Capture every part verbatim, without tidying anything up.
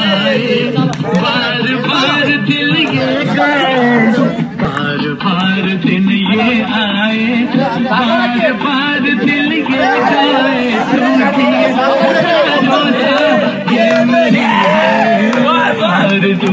आए, बार बार दिल ये गाए, बार बार दिन ये आए, बार बार दिल ये गाए, तुमकी ये मेरी है, बार तू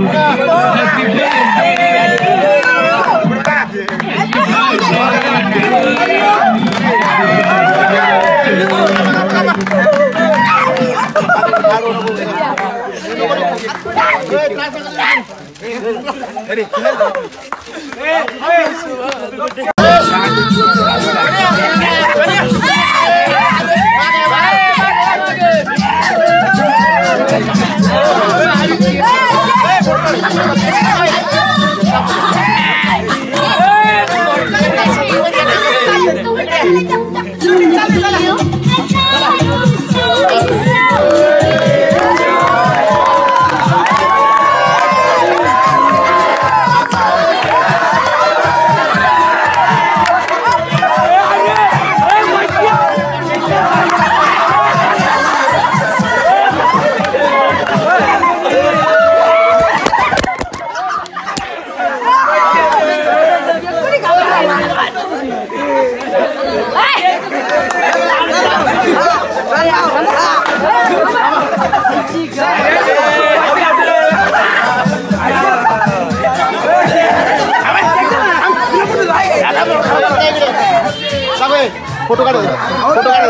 फोटो काढ फोटो काढ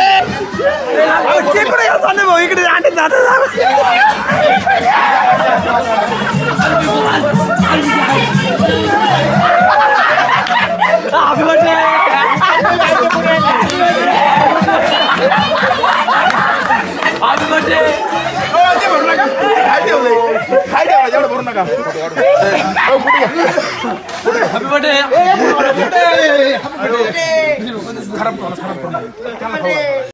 इकडे इकडे आणि दादा खाई ठेवा जेवढं भरू नका खराब खराब